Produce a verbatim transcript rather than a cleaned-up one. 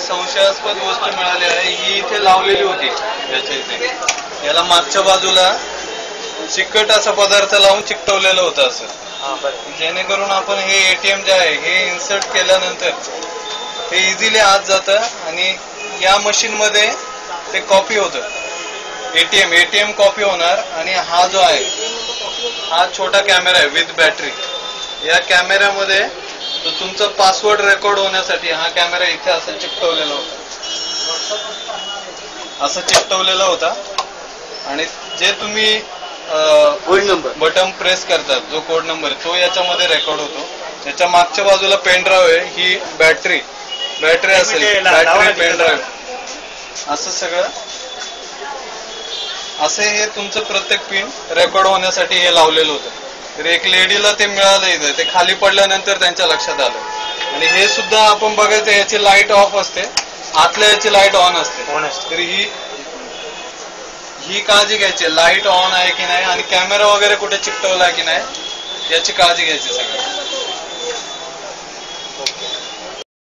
संशयास्पद वस्तू मिळाली आहे, ही इथे लावलेली होती याच्या इथे. याला मागच्या बाजूला चिकट असा पदार्थ लावून चिकटवलेलं होतं असं, जेणेकरून आपण हे एटीएम जे आहे हे इन्सर्ट केल्यानंतर हे इझिली आत जातं आणि या मशीन मध्ये ते कॉपी होतं. एटीएम एटीएम कॉपी होणार आणि हा जो आहे हा छोटा कॅमेरा आहे विथ बॅटरी. या कॅमेऱ्यामध्ये तुमचं पासवर्ड रेकॉर्ड होण्यासाठी हा कॅमेरा इथे असं चिकटवलेला होता, असं चिकटवलेला होता. आणि जे तुम्ही कोड नंबर बटन प्रेस करतात, जो कोड नंबर तो याच्यामध्ये रेकॉर्ड होतो. त्याच्या मागच्या बाजूला पेन ड्राईव्ह आहे, ही बॅटरी बॅटरी असेल, बॅटरी पेन ड्राईव्ह असं सगळं. असे हे तुमचं प्रत्येक पिन रेकॉर्ड होण्यासाठी हे लावलेलं होतं. तर एक लेडीला ते मिळालं इथं, ते खाली पडल्यानंतर त्यांच्या लक्षात आलं. आणि हे सुद्धा आपण बघायचं, याची लाईट ऑफ असते, आतल्या याची लाईट ऑन असते. तर ही ही काळजी घ्यायची, लाईट ऑन आहे की नाही आणि कॅमेरा वगैरे कुठे चिकटवला की नाही याची काळजी घ्यायची सगळं.